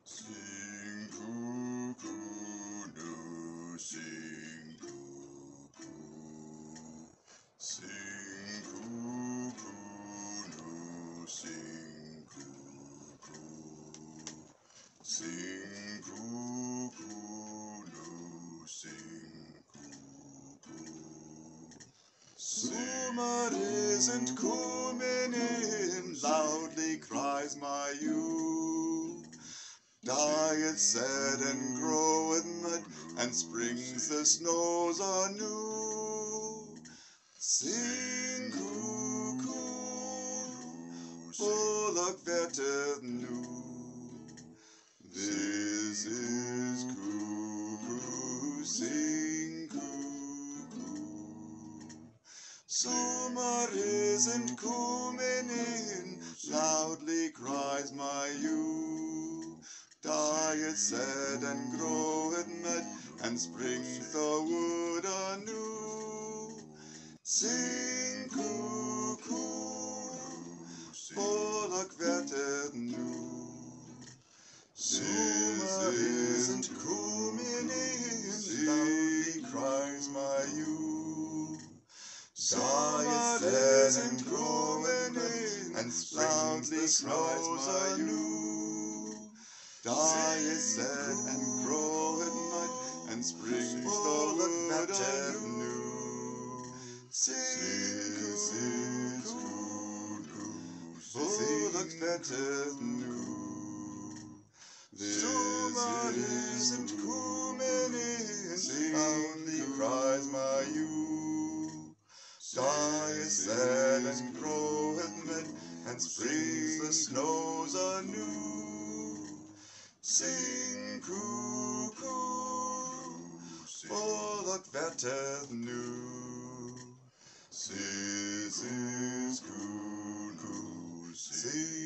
Sing cucu, no, sing cucu. Sing cucu, no, sing cucu. Sing cucu, no, sing cucu. Summer isn't coming in, loudly cries my ewe. Dyeth said and groweth mud, and springs the snows anew. Sing cucu, Bulloc verteth anew. This is cucu, sing cucu. Summer isn't coming in, loudly cries my ewe. Dyeth said and groweth mud, and springs the wood anew. Sing cucu, Bulloc verteth anew. Summer isn't coming in, loudly cries my ewe. Dyeth said and groweth in, and springs the snows anew. Dyeth said and groweth mud, and springs the wood anew. Sing cucu, Bulloc verteth anew. Summer isn't coming in, loudly cries my ewe. Dyeth said and groweth mud, and springs the snows anew. Sing cucu, Bulloc verteth anew. This is cucu, sing